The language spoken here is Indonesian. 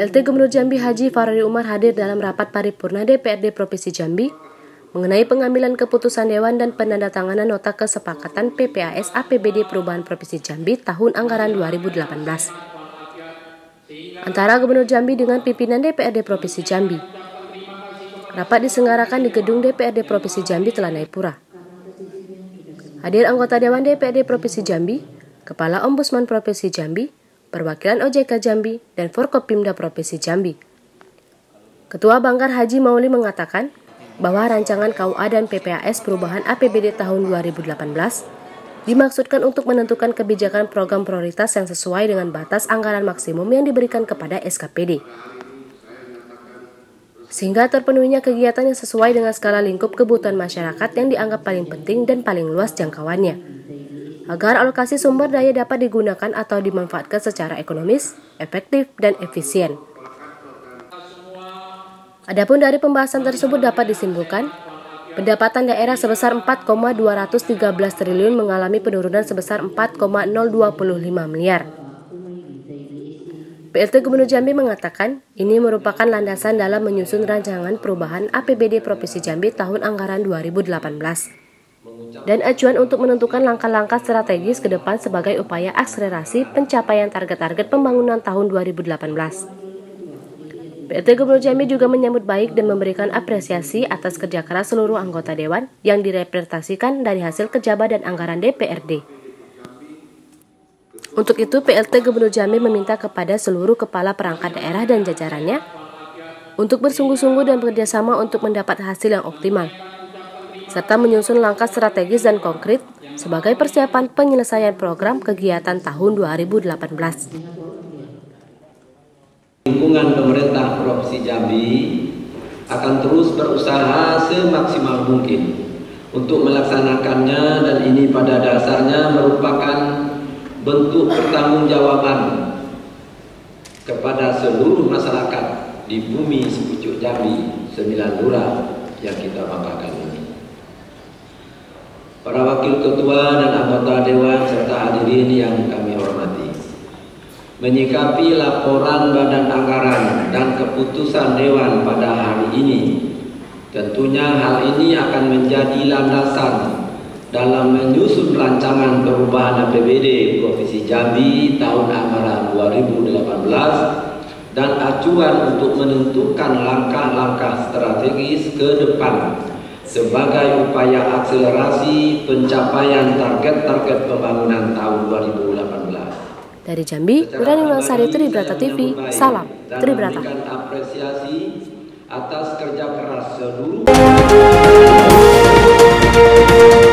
PLT Gubernur Jambi Haji Farari Umar hadir dalam rapat paripurna DPRD Provinsi Jambi mengenai pengambilan keputusan Dewan dan penandatanganan nota kesepakatan PPAS APBD Perubahan Provinsi Jambi tahun anggaran 2018 antara Gubernur Jambi dengan pimpinan DPRD Provinsi Jambi. Rapat diselenggarakan di gedung DPRD Provinsi Jambi Telanai-Pura. Hadir anggota Dewan DPRD Provinsi Jambi, Kepala Ombudsman Provinsi Jambi, Perwakilan OJK Jambi, dan Forkopimda Provinsi Jambi. Ketua Banggar Haji Mauli mengatakan bahwa rancangan KUA dan PPAS perubahan APBD tahun 2018 dimaksudkan untuk menentukan kebijakan program prioritas yang sesuai dengan batas anggaran maksimum yang diberikan kepada SKPD. Sehingga terpenuhinya kegiatan yang sesuai dengan skala lingkup kebutuhan masyarakat yang dianggap paling penting dan paling luas jangkauannya, agar alokasi sumber daya dapat digunakan atau dimanfaatkan secara ekonomis, efektif, dan efisien. Adapun dari pembahasan tersebut dapat disimpulkan, pendapatan daerah sebesar 4,213 triliun mengalami penurunan sebesar 4,025 miliar. PLT Gubernur Jambi mengatakan ini merupakan landasan dalam menyusun rancangan perubahan APBD Provinsi Jambi tahun anggaran 2018 dan acuan untuk menentukan langkah-langkah strategis ke depan sebagai upaya akselerasi pencapaian target-target pembangunan tahun 2018. PLT Gubernur Jambi juga menyambut baik dan memberikan apresiasi atas kerja keras seluruh anggota Dewan yang direpresentasikan dari hasil kerjaba dan anggaran DPRD. Untuk itu, PLT Gubernur Jambi meminta kepada seluruh kepala perangkat daerah dan jajarannya untuk bersungguh-sungguh dan bekerjasama untuk mendapat hasil yang optimal, serta menyusun langkah strategis dan konkret sebagai persiapan penyelesaian program kegiatan tahun 2018. Lingkungan pemerintah Provinsi Jambi akan terus berusaha semaksimal mungkin untuk melaksanakannya, dan ini pada dasarnya merupakan bentuk pertanggungjawaban kepada seluruh masyarakat di bumi sepucuk Jambi 9 lurah yang kita banggakan ini. Para wakil ketua dan anggota dewan serta hadirin yang kami hormati, menyikapi laporan Badan Anggaran dan keputusan Dewan pada hari ini, tentunya hal ini akan menjadi landasan dalam menyusun rancangan perubahan APBD Provinsi Jambi tahun anggaran 2018 dan acuan untuk menentukan langkah-langkah strategis ke depan sebagai upaya akselerasi pencapaian target-target pembangunan tahun 2018. Dari Jambi, Nurani Mansari, Tribrata TV, salam Tribrata. Apresiasi atas kerja keras seluruh